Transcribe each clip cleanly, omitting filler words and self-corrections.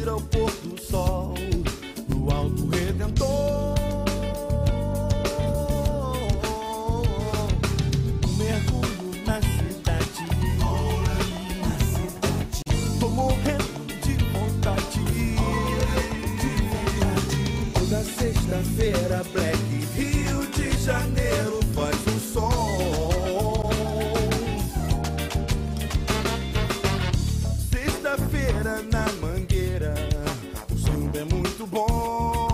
ao pôr do sol no Alto Redentor. Um mergulho na cidade, tô morrendo de vontade. Toda sexta-feira, Black Rio de Janeiro faz um som. Sexta-feira na Mangueira, o samba é muito bom.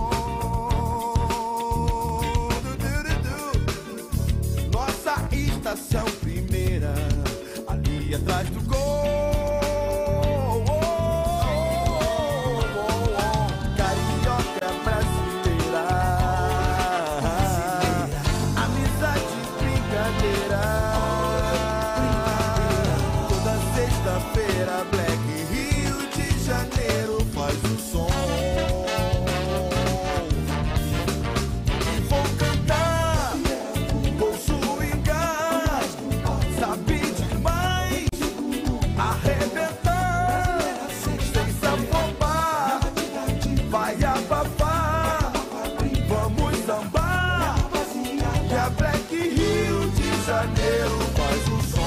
Nossa estação primeira, ali atrás do gol. Carioca brasileira, amizade, brincadeira. Toda sexta-feira, Black Rio de Janeiro faz o som. E vou cantar, vou swingar, sabe demais, arrebentar, sem se afobar, vai abafar, vamos sambar, que a Black Rio de Janeiro faz o som.